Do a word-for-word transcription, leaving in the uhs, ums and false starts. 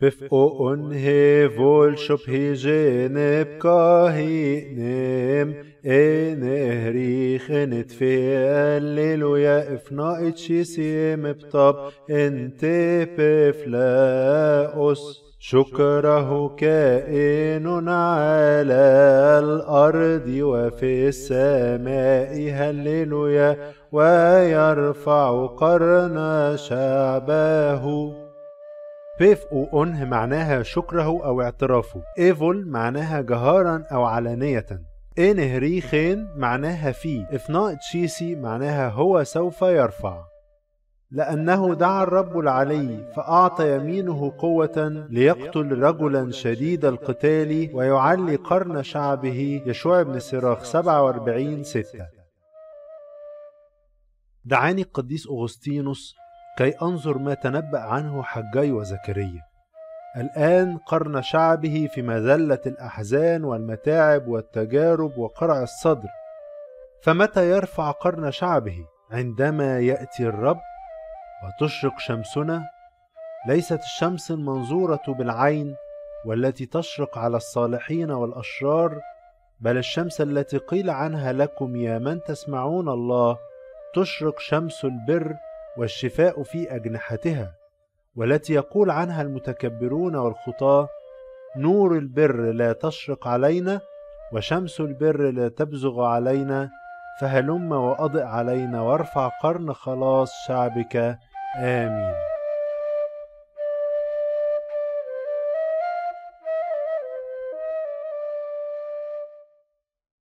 Bif'o'un hevol shobhijeneb kahinem enehrichen etfeleluya ifna'it shisim btab ente beflaos شكره كائن على الأرض وفي السماء هللويا ويرفع قرن شعبه. بيف أو أنه معناها شكره أو اعترافه. إيفول معناها جهارا أو علانية. إنهريخين معناها فيه. إفناء تشيسي معناها هو سوف يرفع. لأنه دعا الرب العلي فأعطى يمينه قوة ليقتل رجلا شديد القتال ويعلي قرن شعبه. يشوع بن سراخ سبعة وأربعين ستة. دعاني القديس أغسطينوس كي أنظر ما تنبأ عنه حجي وزكريا. الآن قرن شعبه في مذلة الأحزان والمتاعب والتجارب وقرع الصدر. فمتى يرفع قرن شعبه؟ عندما يأتي الرب وتشرق شمسنا. ليست الشمس المنظورة بالعين والتي تشرق على الصالحين والأشرار، بل الشمس التي قيل عنها لكم يا من تسمعون الله تشرق شمس البر والشفاء في أجنحتها، والتي يقول عنها المتكبرون والخطاة نور البر لا تشرق علينا وشمس البر لا تبزغ علينا، فهلم وأضئ علينا وارفع قرن خلاص شعبك. آمين.